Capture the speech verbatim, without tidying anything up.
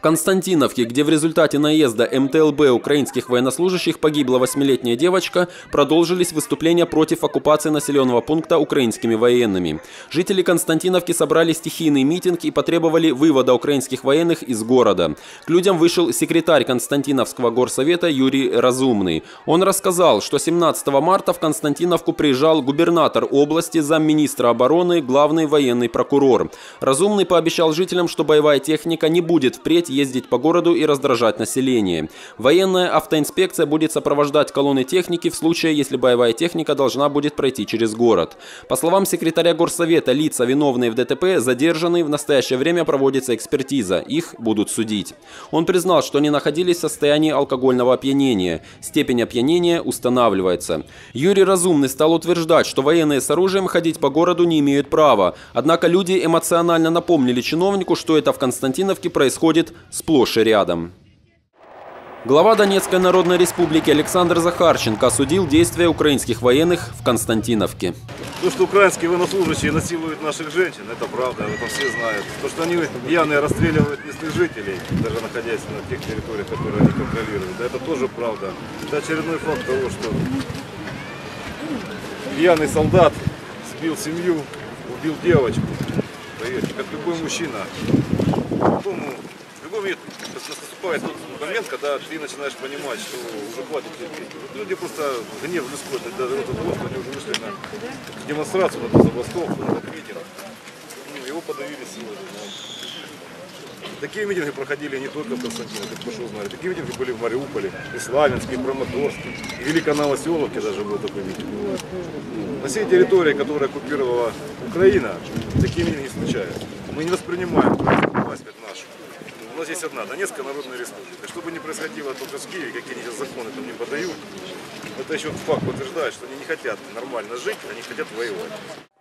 Константиновке, где в результате наезда эм тэ эл бэ украинских военнослужащих погибла восьмилетняя девочка, продолжились выступления против оккупации населенного пункта украинскими военными. Жители Константиновки собрали стихийный митинг и потребовали вывода украинских военных из города. К людям вышел секретарь Константиновского горсовета Юрий Разумный. Он рассказал, что семнадцатого марта в Константиновку приезжал губернатор области, замминистра обороны, главный военный прокурор. Разумный пообещал жителям, что боевая техника не будет впредь ездить по городу и раздражать население. Военная автоинспекция будет сопровождать колонны техники в случае, если боевая техника должна будет пройти через город. По словам секретаря горсовета, лица, виновные в дэ тэ пэ, задержаны, в настоящее время проводится экспертиза, их будут судить. Он признал, что они находились в состоянии алкогольного опьянения. Степень опьянения устанавливается. Юрий Разумный стал утверждать, что военные с оружием ходить по городу не имеют права. Однако люди эмоционально напомнили чиновнику, что это в Константиновке происходит сплошь и рядом. Глава Донецкой Народной Республики Александр Захарченко осудил действия украинских военных в Константиновке. То, что украинские военнослужащие насилуют наших женщин, это правда, это все знают. То, что они пьяные расстреливают местных жителей, даже находясь на тех территориях, которые они контролируют, это тоже правда. Это очередной факт того, что пьяный солдат сбил семью, убил девочку. Поверьте, как любой мужчина. Любому, любой наступает тот момент, когда ты начинаешь понимать, что уже хватит терпеть. Люди просто гнев людской до того, что они уже вышли на демонстрацию, на эту забастовку, на этот митинг. Его подавили сегодня. Такие митинги проходили не только в Константиновке, как вы знали. Такие митинги были в Мариуполе, и Славянске, и Краматорске, и Великоновоселовке даже был такой митинг. На всей территории, которую оккупировала Украина, такие митинги случаются. Мы не воспринимаем власть как нашу. У нас есть одна Донецкая Народная Республика. Что бы ни происходило только в Киеве, какие они законы там не подают, это еще факт подтверждает, что они не хотят нормально жить, они хотят воевать.